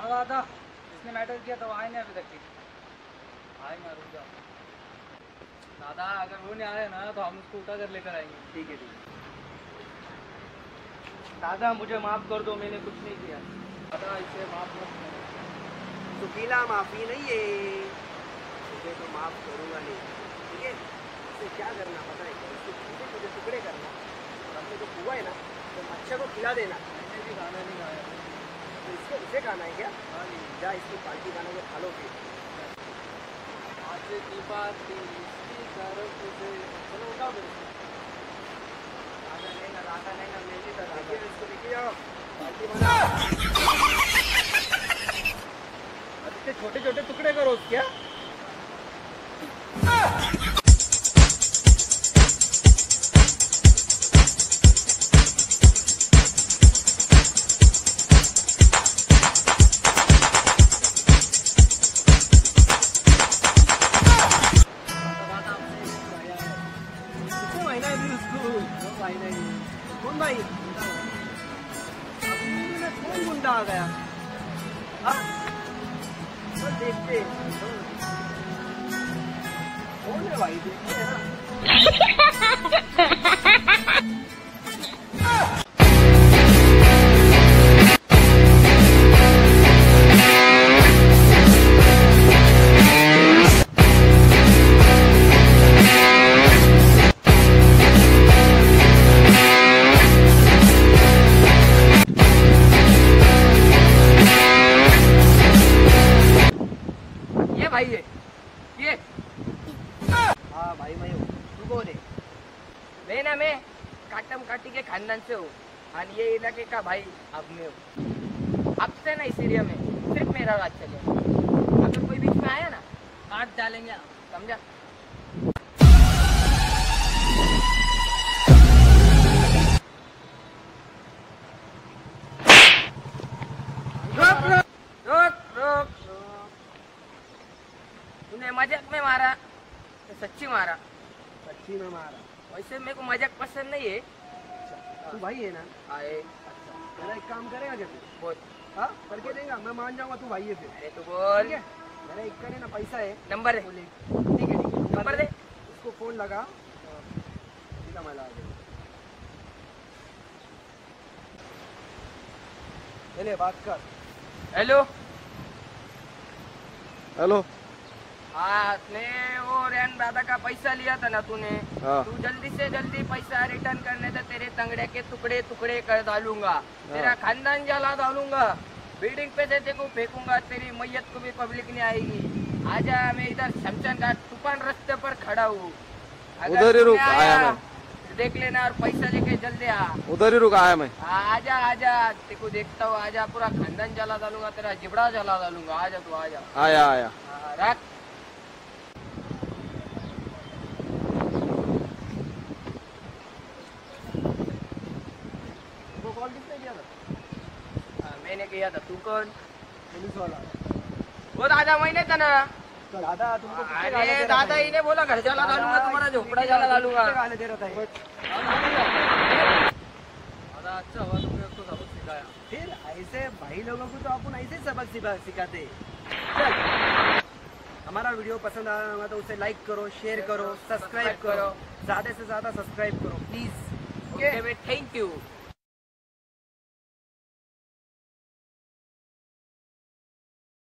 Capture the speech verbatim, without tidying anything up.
हाँ दादा, इसने मैटर किया तो आए नहीं अभी तक की। आएंगे, रुक जाओ दादा। अगर वो नहीं आया ना तो हम उसको उठा कर लेकर आएंगे। ठीक है ठीक है दादा, मुझे माफ कर दो, मैंने कुछ नहीं किया। दादा इसे माफ मत करो। सुकीला माफी नहीं है, तुझे तो माफ करूंगा नहीं। ठीक है, इसे क्या करना पता है क्या? इसके छोटे छोटे टुकड़े करना और हमने जो कुआ है ना तो मच्छर को खिला देना। मैंने भी खाना नहीं खाया। तो इसको इसे खाना है क्या? हाँ जी, जा इसकी पार्टी खाना को खा लो फिर। आज की बात थी इसकी तरफ से। चलो उठाओ फिर। राधा लेना राधा लेना मेरी तरह इसको लेके जाओ पार्टी बना। इतने छोटे छोटे टुकड़े करो क्या? कौन भाई? कौन गुंडा आ गया? हाँ? तो देखते कौन है भाई, देखते हैं ना। भाई ये ये हाँ भाई मैं हूँ। तू कौन है? मैं ना मैं काटम काटी के खानदान से हूँ और ये इलाके का भाई अब मैं हूँ। अब से ना इस एरिया में सिर्फ मेरा राज चलेगा। अगर कोई बीच में आया ना काट डालेंगे, समझा? तूने मजाक में मारा तो सच्ची मारा? सच्ची में मारा। वैसे मेरे को मजाक पसंद नहीं है। अच्छा, तू भाई है ना? आए। अच्छा, मेरा एक काम करेगा क्या तू? बोल। हाँ करके देगा, मैं मान जाऊंगा तू भाई है फिर। अरे तू बोल। ठीक है, मेरा एक करे ना पैसा है। नंबर है? ठीक है ठीक है, नंबर दे। उसको फोन लगा, सीधा मैं लगा दूंगा। चले बात कर। Hello hello. हाँ, ने वो रेन दादा का पैसा लिया था ना तूने? हाँ। तू जल्दी से जल्दी पैसा रिटर्न करने से तेरे तंगड़े के टुकड़े टुकड़े कर डालूंगा। हाँ। तेरा खानदान जला डालूंगा, बिल्डिंग पे से तेरे को फेंकूंगा, तेरी मैयत को भी पब्लिक नहीं आएगी। आजा, मैं इधर शमशान घाट तूफान रास्ते पर खड़ा हूँ। उधर ही रुक आया मैं, देख लेना और पैसा लेके जल्दी आ। उधर ही रुक आया मैं। आजा आजा, तेरे को देखता हूँ। आजा, पूरा खानदान जला डालूंगा, तेरा जिबड़ा जला डालूंगा। आजा तू, आजा। आया आया। रख। कॉल किसने किया था? मैंने किया था। तू कौन? पुलिस वाला। वो दादा मैंने था ना। तो दादा तुमको अरे दादा ही ने बोला घर जला डालूंगा, तुम्हारा झोपड़ा जला डालूंगा। गाने दे रहा था। दादा अच्छा हुआ तुमने उसको सबक सिखाया। फिर ऐसे भाई लोगों को तो अपन ऐसे सबक सिखाते। हमारा वीडियो पसंद आया तो उसे लाइक करो, शेयर करो, सब्सक्राइब करो, ज्यादा से ज्यादा सब्सक्राइब करो प्लीज। Okay, thank you.